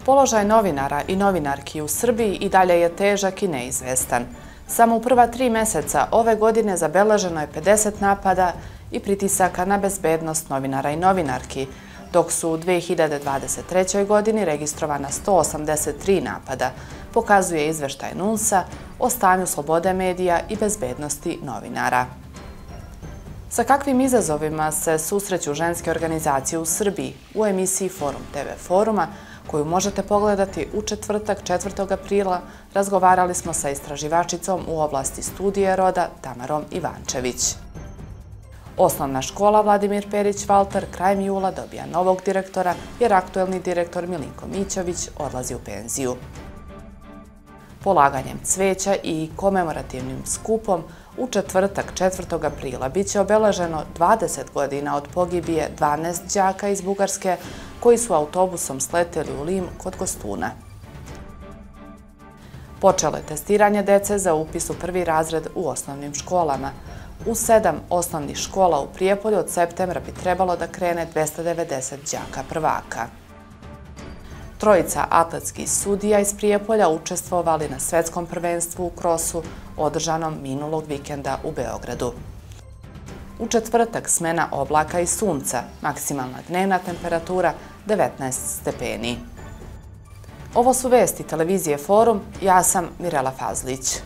Položaj novinara i novinarki u Srbiji i dalje je težak i neizvestan. Samo u prva 3 meseca ove godine zabeleženo je 50 napada i pritisaka na bezbednost novinara i novinarki, dok su u 2023. godini registrovana 183 napada, pokazuje izveštaj NUNS-a o stanju slobode medija i bezbednosti novinara. Sa kakvim izazovima se susreću ženske organizacije u Srbiji u emisiji Forum TV Foruma, koju možete pogledati u četvrtak 4. aprila, razgovarali smo sa istraživačicom u oblasti studije roda Tamarom Ivančević. Osnovna škola Vladimir Perić Valter krajem jula dobija novog direktora jer aktuelni direktor Milinko Mićović odlazi u penziju. Polaganjem cveća i komemorativnim skupom u četvrtak 4. aprila biće obeleženo 20 godina od pogibije 12 đaka iz Bugarske koji su autobusom sleteli u Lim kod Kostuna. Počelo je testiranje dece za upis u 1. razred u osnovnim školama. U 7 osnovnih škola u Prijepolju od septembra bi trebalo da krene 290 đaka prvaka. Trojica atletskih sudija iz Prijepolja učestvovali na svetskom prvenstvu u krosu održanom minulog vikenda u Beogradu. U četvrtak smena oblaka i sunca, maksimalna dnevna temperatura 19 stepeni. Ovo su vesti televizije Forum, ja sam Mirela Fazlić.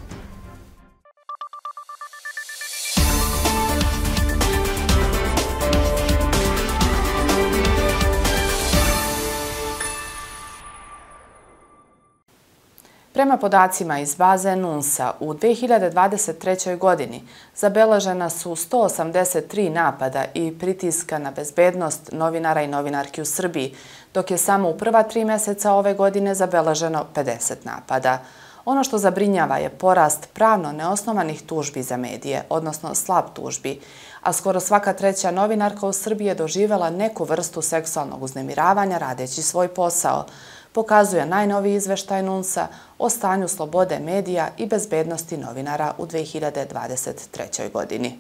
Prema podacima iz baze NUNS-a, u 2023. godini zabeležena su 183 napada i pritiska na bezbednost novinara i novinarki u Srbiji, dok je samo u prva 3 meseca ove godine zabeleženo 50 napada. Ono što zabrinjava je porast pravno neosnovanih tužbi za medije, odnosno slab tužbi, a skoro svaka treća novinarka u Srbiji je doživela neku vrstu seksualnog uznemiravanja radeći svoj posao, pokazuje najnoviji izveštaj NUNS-a o stanju slobode medija i bezbednosti novinara u 2023. godini.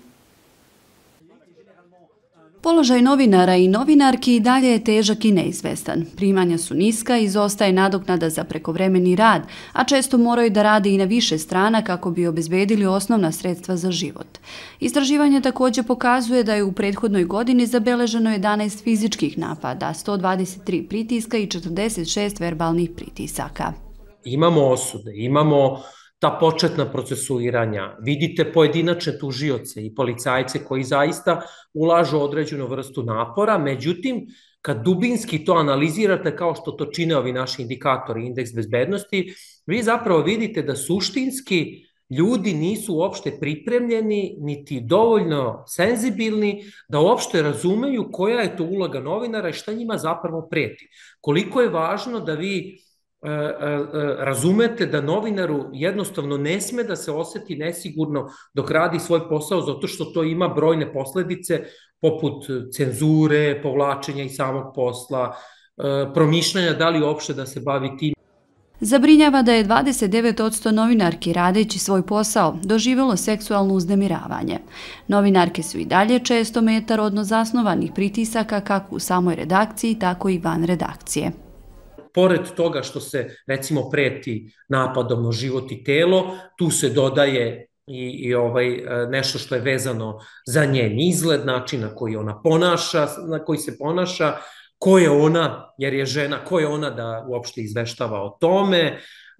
Položaj novinara i novinarki i dalje je težak i neizvestan. Primanja su niska i izostaje nadoknada za prekovremeni rad, a često moraju da rade i na više strana kako bi obezbedili osnovna sredstva za život. Istraživanje također pokazuje da je u prethodnoj godini zabeleženo 11 fizičkih napada, 123 pritiska i 46 verbalnih pritisaka. Imamo osude, imamo ta početna procesuiranja, vidite pojedinačne tužioce i policajce koji zaista ulažu određenu vrstu napora, međutim, kad dubinski to analizirate kao što to čine ovi naši indikatori, indeks bezbednosti, vi zapravo vidite da suštinski ljudi nisu uopšte pripremljeni, niti dovoljno senzibilni da uopšte razumeju koja je to uloga novinara i šta njima zapravo preti. Koliko je važno da vi razumete da novinaru jednostavno ne sme da se oseti nesigurno dok radi svoj posao zato što to ima brojne posledice poput cenzure, povlačenja iz samog posla, promišljanja da li uopšte da se bavi tim. Zabrinjava da je 29% novinarki radeći svoj posao doživjelo seksualno uznemiravanje. Novinarke su i dalje često meta rodno zasnovanih pritisaka kako u samoj redakciji, tako i van redakcije. Pored toga što se, recimo, preti napadom na život i telo, tu se dodaje i nešto što je vezano za njen izgled, način na koji se ponaša, ko je ona, jer je žena, ko je ona da uopšte izveštava o tome.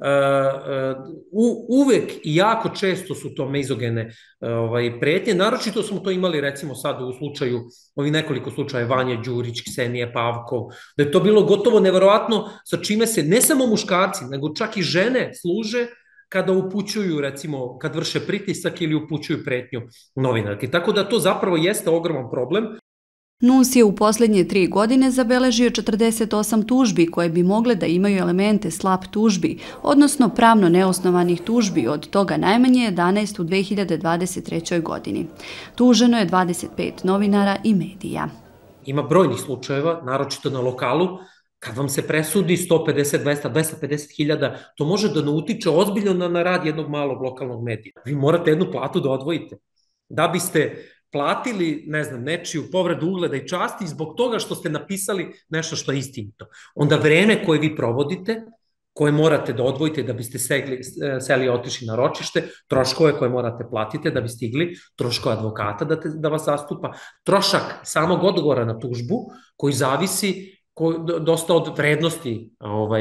Uvek i jako često su to mizogene pretnje, naročito smo to imali recimo sad u slučaju, ovi nekoliko slučaja Vanje Đurić, Ksenije Pavkov, da je to bilo gotovo neverovatno sa čime se ne samo muškarci, nego čak i žene služe kada upućuju, recimo, kad vrše pritisak ili upućuju pretnju novinarki. Tako da to zapravo jeste ogroman problem. NUNS je u posljednje 3 godine zabeležio 48 tužbi koje bi mogle da imaju elemente slab tužbi, odnosno pravno neosnovanih tužbi, od toga najmanje 11 u 2023. godini. Tuženo je 25 novinara i medija. Ima brojnih slučajeva, naročito na lokalu, kad vam se presudi 150, 200, 250 hiljada, to može da ne utiče ozbiljno na rad jednog malog lokalnog medija. Vi morate jednu platu da odvojite. Da biste platili, ne znam, nečiju povredu ugleda i časti zbog toga što ste napisali nešto što je istinito. Onda vreme koje vi provodite, koje morate da odvojite da biste seli i otišli na ročište, troškove koje morate platiti da bi stigli, troškove advokata da vas zastupa, trošak samog odgovora na tužbu koji zavisi dosta od vrednosti,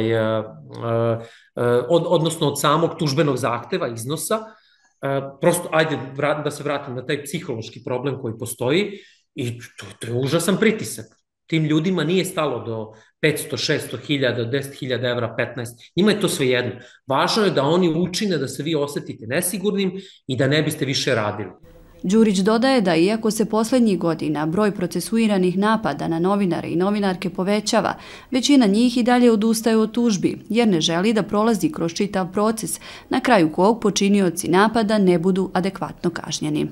odnosno od samog tužbenog zahteva, iznosa. Prosto, ajde da se vratim na taj psihološki problem koji postoji i to je užasan pritisak. Tim ljudima nije stalo do 500, 600 hiljada, 10 hiljada evra, 15. Njima je to sve jedno. Važno je da oni učine da se vi osetite nesigurnim i da ne biste više radili. Đurić dodaje da iako se posljednjih godina broj procesuiranih napada na novinare i novinarke povećava, većina njih i dalje odustaje od tužbi, jer ne želi da prolazi kroz čitav proces, na kraju kog počinioci napada ne budu adekvatno kažnjeni.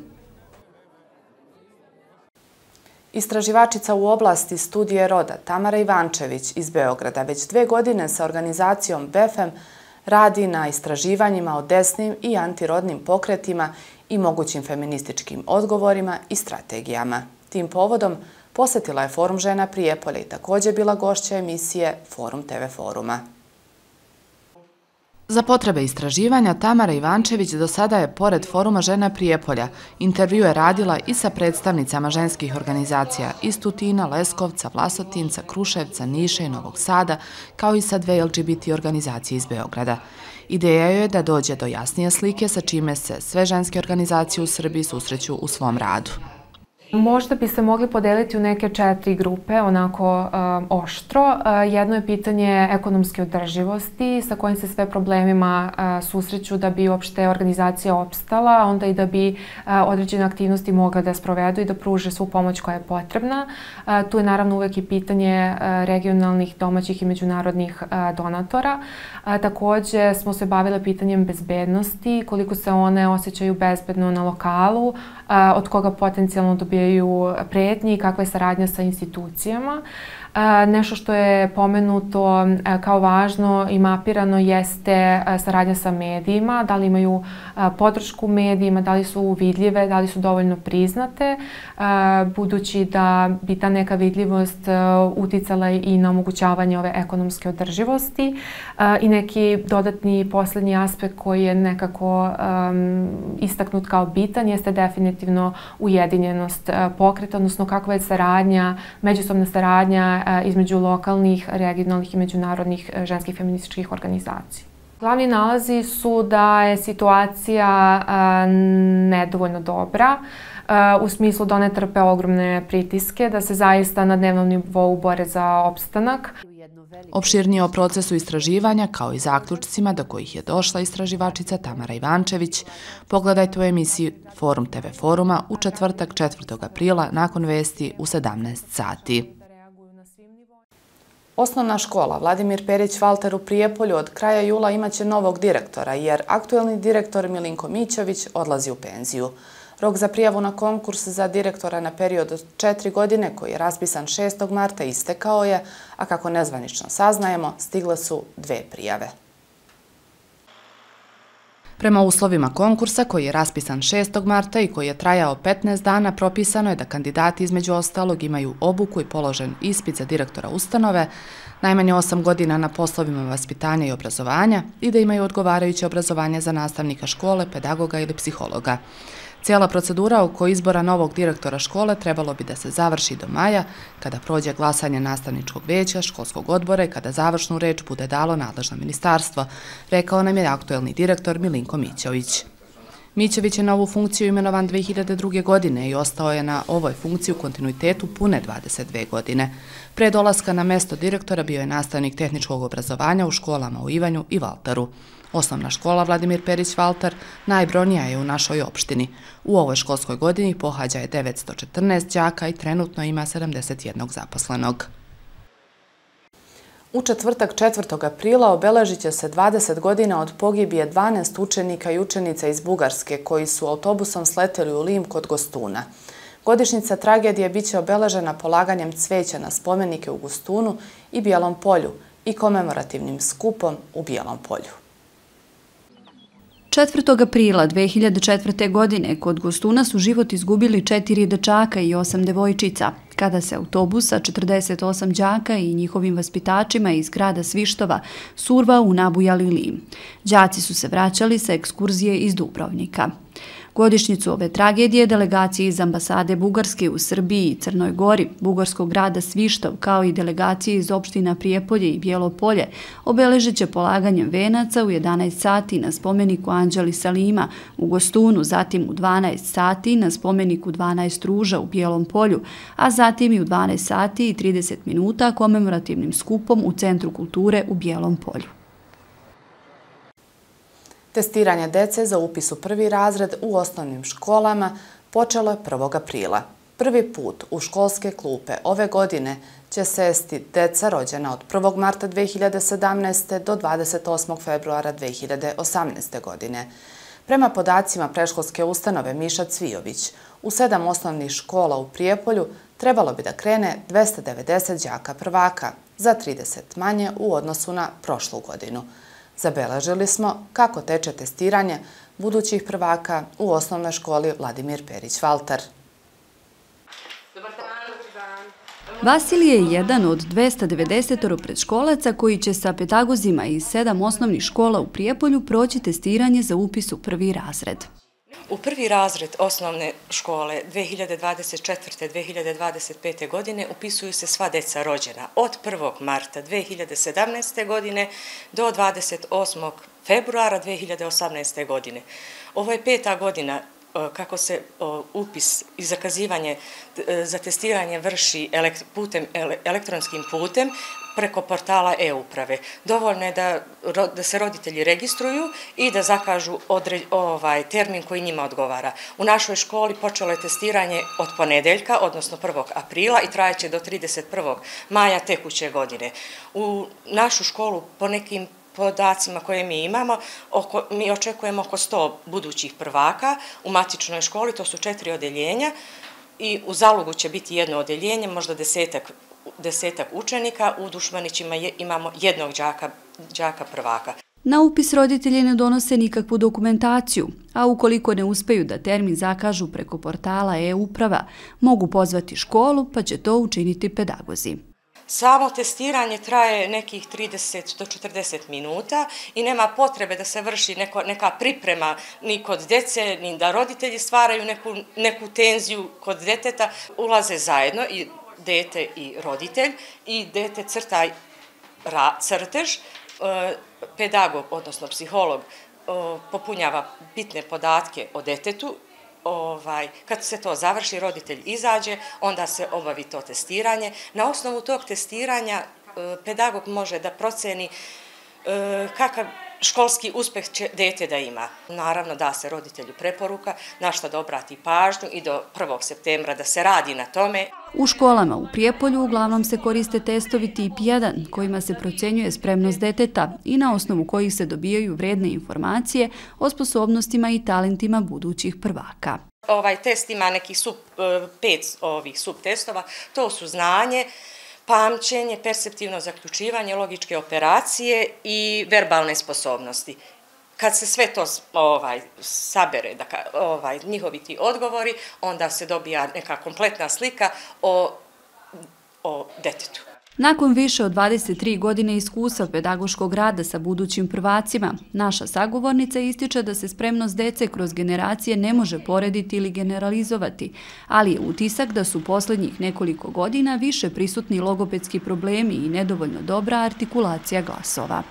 Istraživačica u oblasti studije roda Tamara Ivančević iz Beograda već 2 godine sa organizacijom BEFEM radi na istraživanjima o desnim i antirodnim pokretima i mogućim feminističkim odgovorima i strategijama. Tim povodom posetila je Forum žena Prijepolja i također bila gošća emisije Forum TV foruma. Za potrebe istraživanja Tamara Ivančević do sada je, pored Foruma žena Prijepolja, intervjue radila i sa predstavnicama ženskih organizacija iz Tutina, Leskovca, Vlasotinca, Kruševca, Niša i Novog Sada, kao i sa 2 LGBT organizacije iz Beograda. Ideja je da dođe do jasnije slike sa čime se sve ženske organizacije u Srbiji susreću u svom radu. Možda bi se mogli podeliti u neke 4 grupe, onako oštro. Jedno je pitanje ekonomske održivosti, sa kojim se sve problemima susreću da bi uopšte organizacija opstala, onda i da bi određene aktivnosti mogla da sprovedu i da pruže svu pomoć koja je potrebna. Tu je naravno uvek i pitanje regionalnih, domaćih i međunarodnih donatora. Također smo se bavile pitanjem bezbednosti, koliko se one osjećaju bezbedno na lokalu, od koga potencijalno dobijaju pretnji i kakva je saradnja sa institucijama. Nešto što je pomenuto kao važno i mapirano jeste saradnja sa medijima, da li imaju podršku medijima, da li su vidljive, da li su dovoljno priznate, budući da bi ta neka vidljivost uticala i na omogućavanje ove ekonomske održivosti. I neki dodatni posljednji aspekt koji je nekako istaknut kao bitan jeste definitivno ujedinjenost pokreta, odnosno kakva je saradnja, međusobna saradnja između lokalnih, regionalnih i međunarodnih ženskih feminističkih organizacija. Glavni nalazi su da je situacija nedovoljno dobra, u smislu da one trpe ogromne pritiske, da se zaista na dnevnom nivou bore za opstanak. Opširnije o procesu istraživanja, kao i zaključcima do kojih je došla istraživačica Tamara Ivančević, pogledajte u emisiji Forum TV foruma u četvrtak 4. aprila nakon vesti u 17 sati. Osnovna škola Vladimir Perić Valter u Prijepolju od kraja jula imaće novog direktora, jer aktuelni direktor Milinko Mićović odlazi u penziju. Rok za prijavu na konkurs za direktora na period od 4 godine, koji je raspisan 6. marta, istekao je, a kako nezvanično saznajemo, stigle su 2 prijave. Prema uslovima konkursa, koji je raspisan 6. marta i koji je trajao 15 dana, propisano je da kandidati između ostalog imaju obuku i položen ispit za direktora ustanove, najmanje 8 godina na poslovima vaspitanja i obrazovanja i da imaju odgovarajuće obrazovanje za nastavnika škole, pedagoga ili psihologa. Cijela procedura oko izbora novog direktora škole trebalo bi da se završi do maja, kada prođe glasanje nastavničkog veća, školskog odbora i kada završnu reč bude dalo nadležno ministarstvo, rekao nam je aktuelni direktor Milinko Mićović. Mićović je na ovu funkciju imenovan 2002. godine i ostao je na ovoj funkciji u kontinuitetu pune 22 godine. Pre dolaska na mesto direktora bio je nastavnik tehničkog obrazovanja u školama u Ivanju i Valteru. Osnovna škola Vladimir Perić Valter najbrojnija je u našoj opštini. U ovoj školskoj godini pohađa je 914 đaka i trenutno ima 71 zaposlenog. U četvrtak 4. aprila obeležit će se 20 godina od pogibije 12 učenika i učenica iz Bugarske koji su autobusom sleteli u Lim kod Gostuna. Godišnjica tragedije biće obeležena polaganjem cveća na spomenike u Gostunu i Bijelom polju i komemorativnim skupom u Bijelom polju. 4. aprila 2004. godine kod Gostuna su život izgubili 4 dečaka i 8 devojčica, kada se autobus sa 48 đaka i njihovim vaspitačima iz grada Svištova survao u nabujali lim. Đaci su se vraćali sa ekskurzije iz Dubrovnika. Godišnjicu ove tragedije delegaciji iz ambasade Bugarske u Srbiji i Crnoj Gori, bugarskog grada Svištov, kao i delegacije iz opština Prijepolje i Bijelo Polje, obeležit će polaganjem venaca u 11 sati na spomeniku Anđeli Salima u Gostunu, zatim u 12 sati na spomeniku 12 ruža u Bijelom Polju, a zatim i u 12 sati i 30 minuta komemorativnim skupom u Centru kulture u Bijelom Polju. Testiranje dece za upis u prvi razred u osnovnim školama počelo je 1. aprila. Prvi put u školske klupe ove godine će sesti deca rođena od 1. marta 2017. do 28. februara 2018. godine. Prema podacima predškolske ustanove Miša Cvijović, u 7 osnovnih škola u Prijepolju trebalo bi da krene 290 đaka prvaka, za 30 manje u odnosu na prošlu godinu. Zabeležili smo kako teče testiranje budućih prvaka u osnovnoj školi Vladimir Perić-Valtar. Vasilije je jedan od 290 predškolaca koji će sa pedagozima iz 7 osnovnih škola u Prijepolju proći testiranje za upis u prvi razred. U prvi razred osnovne škole 2024-2025. godine upisuju se sva deca rođena od 1. marta 2017. godine do 28. februara 2018. godine. Ovo je 5. godina kako se upis i zakazivanje za testiranje vrši elektronskim putem preko portala e-uprave. Dovoljno je da se roditelji registruju i da zakažu termin koji njima odgovara. U našoj školi počelo je testiranje od ponedeljka, odnosno 1. aprila i trajeće do 31. maja tekuće godine. U našu školu po nekim podacima koje mi imamo, mi očekujemo oko 100 budućih prvaka u matičnoj školi, to su 4 odeljenja i u Zalugu će biti jedno odeljenje, možda 10 učenika, u Dušmanićima imamo jednog đaka prvaka. Na upis roditelji ne donose nikakvu dokumentaciju, a ukoliko ne uspeju da termin zakažu preko portala e-uprava, mogu pozvati školu pa će to učiniti pedagozi. Samo testiranje traje nekih 30 do 40 minuta i nema potrebe da se vrši neka priprema ni kod dece, ni da roditelji stvaraju neku tenziju kod deteta. Ulaze zajedno i dete i roditelj i dete crta crtež, pedagog, odnosno psiholog, popunjava bitne podatke o detetu. Kad se to završi, roditelj izađe, onda se obavi to testiranje. Na osnovu tog testiranja pedagog može da proceni kakav školski uspeh će dete da ima. Naravno da se roditelju preporuka na šta da obrati pažnju i do 1. septembra da se radi na tome. U školama u Prijepolju uglavnom se koriste testovi tip 1 kojima se procenjuje spremnost deteta i na osnovu kojih se dobijaju vredne informacije o sposobnostima i talentima budućih prvaka. Ovaj test ima nekih 5 subtestova, to su znanje, pamćenje, perceptivno zaključivanje, logičke operacije i verbalne sposobnosti. Kad se sve to sabere, njihovi ti odgovori, onda se dobija neka kompletna slika o detetu. Nakon više od 23 godine iskustva pedagoškog rada sa budućim prvacima, naša sagovornica ističe da se spremnost dece kroz generacije ne može porediti ili generalizovati, ali je utisak da su posljednjih nekoliko godina više prisutni logopedski problemi i nedovoljno dobra artikulacija glasova.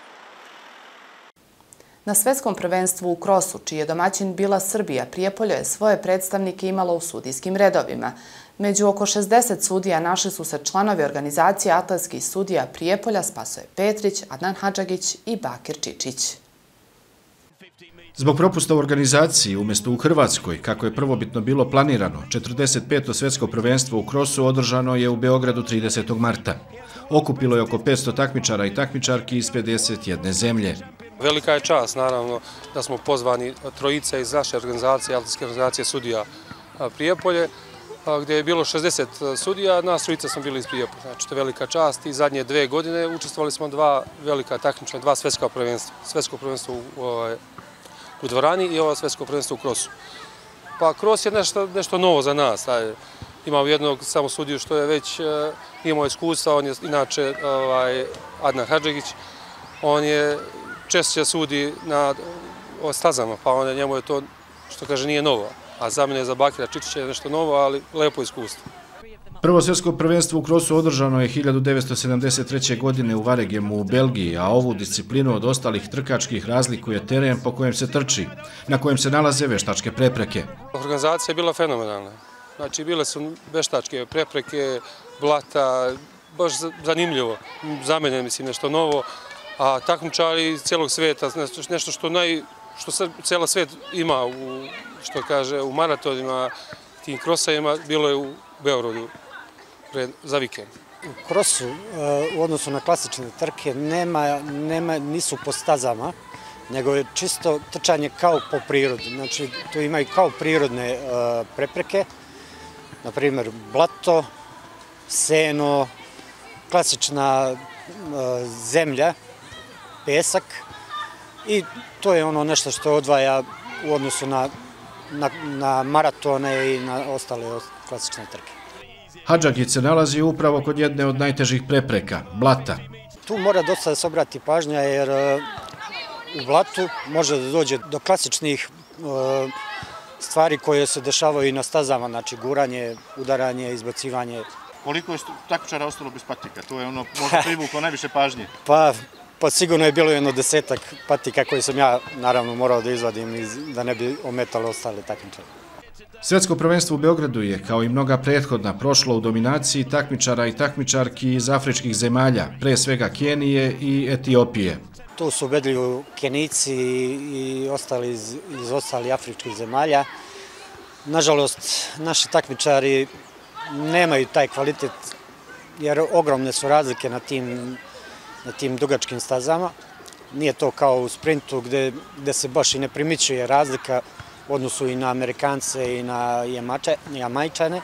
Na svetskom prvenstvu u krosu, čiji je domaćin bila Srbija, Prijepolje je svoje predstavnike imalo u sudijskim redovima. Među oko 60 sudija našli su se članovi organizacije atletskih sudija Prijepolja Spasoje Petrić, Adnan Hadžagić i Bakir Čičić. Zbog propusta u organizaciji, umjesto u Hrvatskoj, kako je prvobitno bilo planirano, 45. svjetsko prvenstvo u krosu održano je u Beogradu 30. marta. Okupilo je oko 500 takmičara i takmičarki iz 51 zemlje. Velika je čast, naravno, da smo pozvani trojice iz naše organizacije, atletske organizacije sudija Prijepolje, gdje je bilo 60 sudija, nas trojica smo bili iz Prijepolja. Znači, to je velika čast i zadnje 2 godine učestvovali smo 2 velika takmičenja, 2 svjetska prvenstva. Svjetsko prvenstvo u dvorani i ovo svetsko prvenstvo u krosu. Pa kros je nešto novo za nas. Imamo jednog samo sudiju što je već imao iskustva, on je inače Adnan Hadžegić, on je češće sudi na stazama, pa njemu je to, što kaže, nije novo. A za mene, za Bakira Čičića je nešto novo, ali lepo iskustvo. Prvo svjetsko prvenstvo u krosu održano je 1973. godine u Varegemu u Belgiji, a ovu disciplinu od ostalih trkačkih razlikuje teren po kojem se trči, na kojem se nalaze veštačke prepreke. Organizacija je bila fenomenalna. Znači, bile su veštačke prepreke, blata, baš zanimljivo. Za mene, mislim, nešto novo. A takmičari iz cijelog svijeta, nešto što cijela svijet ima, što kaže, u maratonima, tim krosajima, bilo je u Beogradu za vikend. U krosu, u odnosu na klasične trke, nisu po stazama, nego je čisto trčanje kao po prirodi. Znači, tu imaju kao prirodne prepreke, na primjer blato, seno, klasična zemlja, pesak, i to je ono nešto što odvaja u odnosu na maratone i na ostale klasične trke. Hadžagić se nalazi upravo kod jedne od najtežih prepreka, blata. Tu mora dosta da se obrati pažnja, jer u blatu može da dođe do klasičnih stvari koje se dešavaju i na stazama, znači guranje, udaranje, izbacivanje. Koliko je takmičara ostalo bez patika? To je ono možda privuklo najviše pažnje. Pa sigurno je bilo jedno 10-ak patika koje sam ja naravno morao da izvadim da ne bi ometalo ostale takmičare. Svjetsko prvenstvo u Beogradu je, kao i mnoga prethodna, prošlo u dominaciji takmičara i takmičarki iz afričkih zemalja, pre svega Kenije i Etiopije. Tu su ubedljivi Kenijci i ostali iz ostalih afričkih zemalja. Nažalost, naši takmičari nemaju taj kvalitet, jer ogromne su razlike na tim dugačkim stazama. Nije to kao u sprintu gde se baš i ne primičuje razlika u odnosu i na Amerikance i na Jamajčane.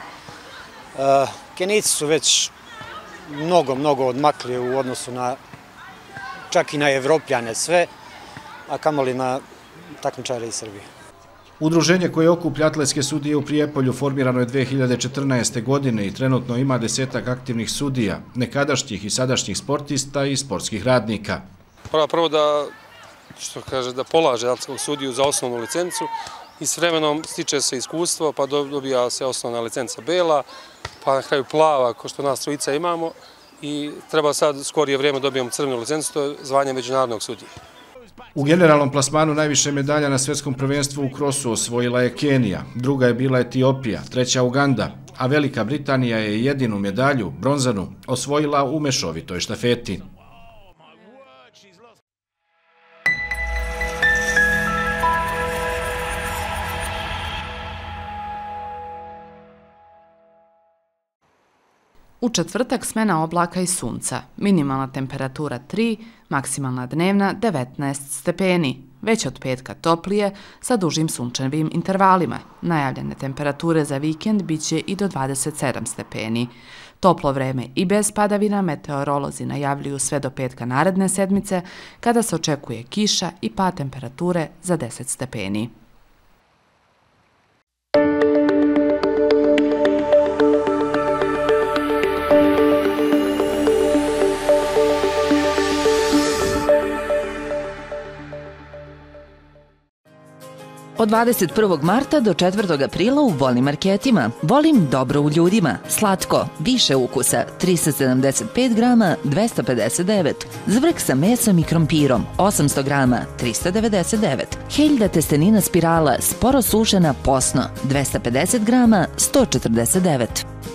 Kenijci su već mnogo odmakli u odnosu na čak i na Evropljane sve, a kamoli na takmičare iz Srbije. Udruženje koje okuplja atletske sudije u Prijepolju formirano je 2014. godine i trenutno ima 10-ak aktivnih sudija, nekadašnjih i sadašnjih sportista i sportskih radnika. Prvo da polaže atletskog sudiju za osnovnu licencu i s vremenom stiče se iskustvo, pa dobija se osnovna licenca bela, pa na kraju plava, ko što nas trojica imamo, i treba sad skorije vrijeme dobijemo crvenu licencu, to je zvanje međunarodnog sudije. U generalnom plasmanu najviše medalja na svjetskom prvenstvu u krosu osvojila je Kenija, druga je bila Etiopija, treća Uganda, a Velika Britanija je jedinu medalju, bronzanu, osvojila u mešovitoj štafeti. U četvrtak smena oblaka i sunca, minimalna temperatura 3, maksimalna dnevna 19 stepeni, već od petka toplije sa dužim sunčevim intervalima. Najavljene temperature za vikend biće i do 27 stepeni. Toplo vreme i bez padavina meteorolozi najavljuju sve do petka naredne sedmice, kada se očekuje kiša i pad temperature za 10 stepeni. Od 21. marta do 4. aprila u Volim marketima. Volim dobro u ljudima. Slatko, više ukusa, 375 grama, 259. Zvrk sa mesom i krompirom, 800 grama, 399. Heljda testenina spirala, sporo sušena posno, 250 grama, 149.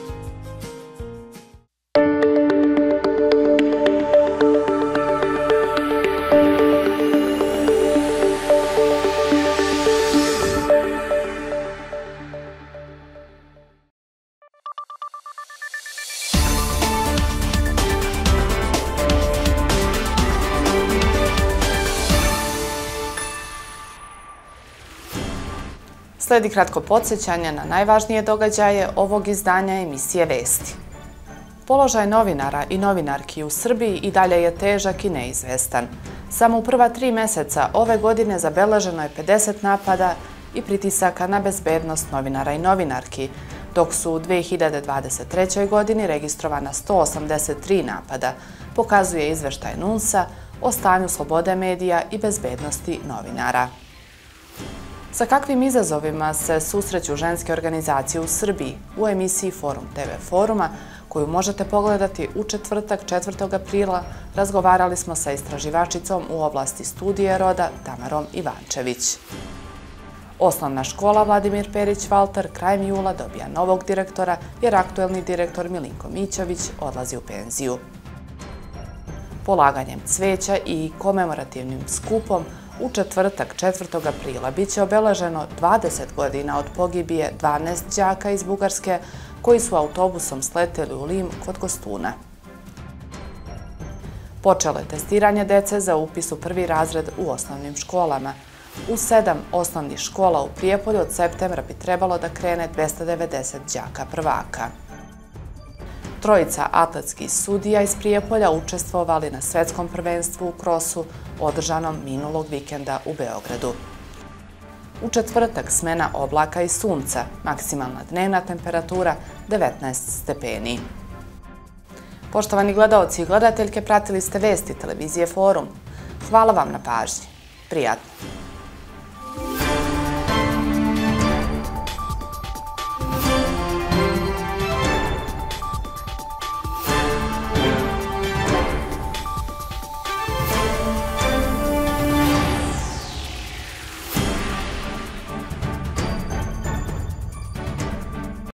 Slijedi kratko podsjećanje na najvažnije događaje ovog izdanja emisije Vesti. Položaj novinara i novinarki u Srbiji i dalje je težak i neizvestan. Samo u prva 3 meseca ove godine zabeleženo je 50 napada i pritisaka na bezbednost novinara i novinarki, dok su u 2023. godini registrovana 183 napada, pokazuje izveštaj NUNS-a o stanju slobode medija i bezbednosti novinara. Sa kakvim izazovima se susreću ženske organizacije u Srbiji u emisiji Forum TV Foruma, koju možete pogledati u četvrtak 4. aprila, razgovarali smo sa istraživačicom u oblasti studije roda Tamarom Ivančević. Osnovna škola Vladimir Perić-Valter krajem jula dobija novog direktora jer aktuelni direktor Milinko Mićović odlazi u penziju. Polaganjem cveća i komemorativnim skupom u četvrtak 4. aprila biće obeleženo 20 godina od pogibije 12 đaka iz Bugarske koji su autobusom sleteli u Lim kod Kostuna. Počelo je testiranje dece za upis u prvi razred u osnovnim školama. U 7 osnovnih škola u Prijepolju od septembra bi trebalo da krene 290 đaka prvaka. Trojica atletskih sudija iz Prijepolja učestvovali na svetskom prvenstvu u krosu održanom minulog vikenda u Beogradu. U četvrtak smena oblaka i sunca, maksimalna dnevna temperatura 19 stepeni. Poštovani gledaoci i gledateljke, pratili ste vesti televizije Forum. Hvala vam na pažnji. Prijatno!